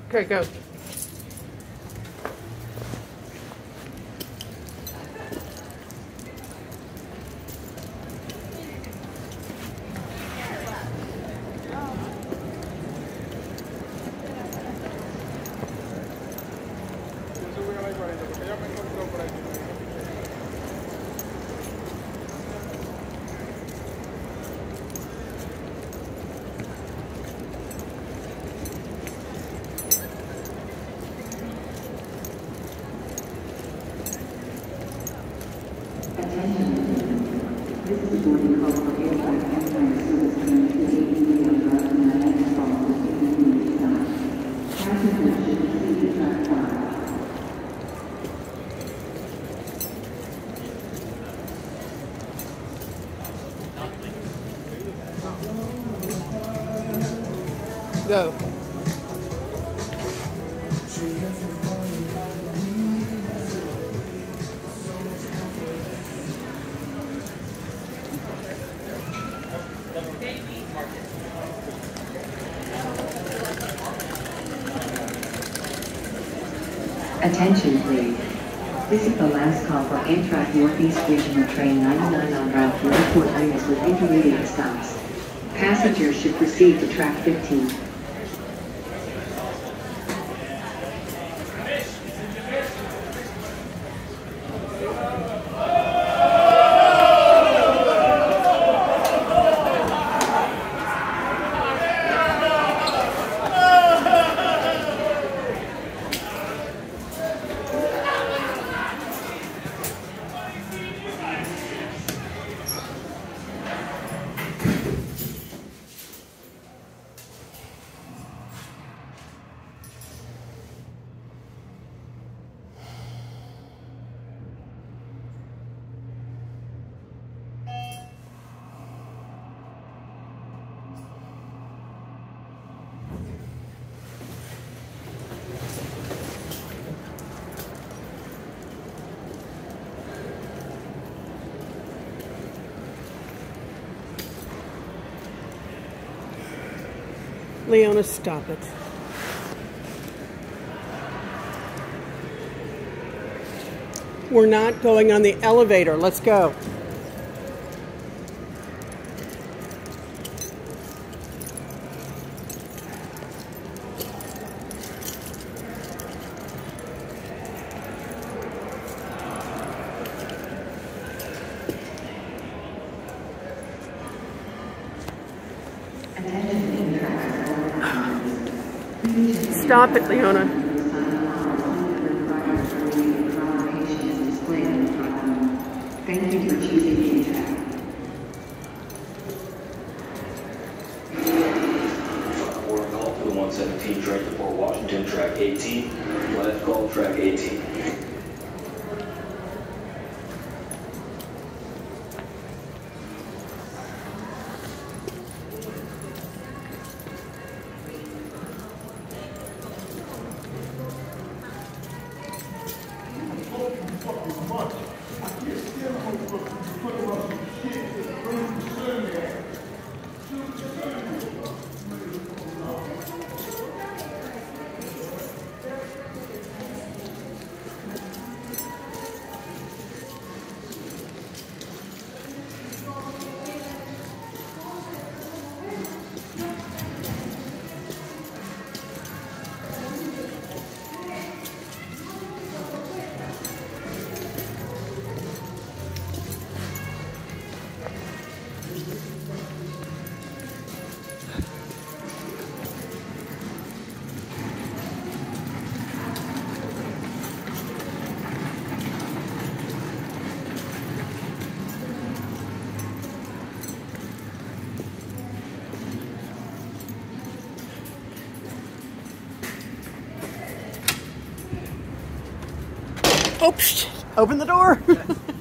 Okay, go. Go. Attention please. This is the last call for Amtrak Northeast Regional Train 99 on route to airport areas with intermediate stops. Passengers should proceed to track 15. Leona, stop it. We're not going on the elevator. Let's go. Stop it, Leona. Thank you for choosing Amtrak. Board call for the 117 train to Port Washington, track 18. Last call, track 18. Oops! Open the door!